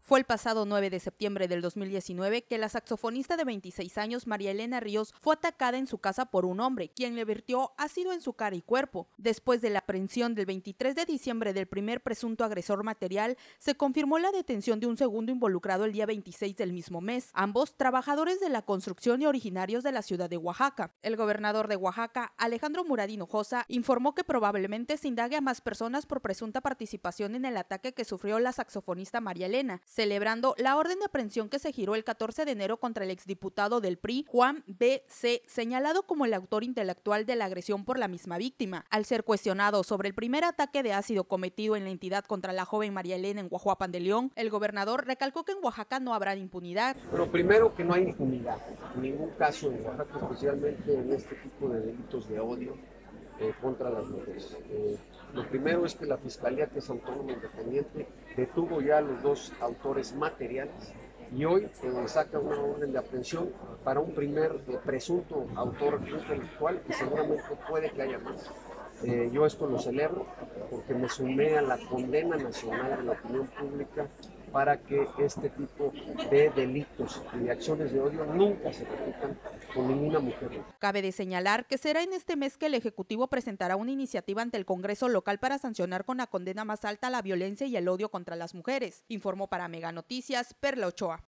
Fue el pasado 9 de septiembre del 2019 que la saxofonista de 26 años, María Elena Ríos, fue atacada en su casa por un hombre, quien le vertió ácido en su cara y cuerpo. Después de la aprehensión del 23 de diciembre del primer presunto agresor material, se confirmó la detención de un segundo involucrado el día 26 del mismo mes, ambos trabajadores de la construcción y originarios de la ciudad de Oaxaca. El gobernador de Oaxaca, Alejandro Murat Hinojosa, informó que probablemente se indague a más personas por presunta participación en el ataque que sufrió la saxofonista María Elena, celebrando la orden de aprehensión que se giró el 14 de enero contra el exdiputado del PRI, Juan B.C., señalado como el autor intelectual de la agresión por la misma víctima. Al ser cuestionado sobre el primer ataque de ácido cometido en la entidad contra la joven María Elena en Guajuapan de León, el gobernador recalcó que en Oaxaca no habrá impunidad. Pero primero que no hay impunidad, en ningún caso en Oaxaca, especialmente en este tipo de delitos de odio contra las mujeres. Lo primero es que la Fiscalía, que es autónoma independiente, detuvo ya a los dos autores materiales y hoy saca una orden de aprehensión para un primer presunto autor intelectual y seguramente puede que haya más. Yo esto lo celebro porque me sumé a la condena nacional de la opinión pública para que este tipo de delitos y de acciones de odio nunca se repitan con ninguna mujer. Cabe de señalar que será en este mes que el Ejecutivo presentará una iniciativa ante el Congreso local para sancionar con la condena más alta la violencia y el odio contra las mujeres. Informó para Mega Noticias Perla Ochoa.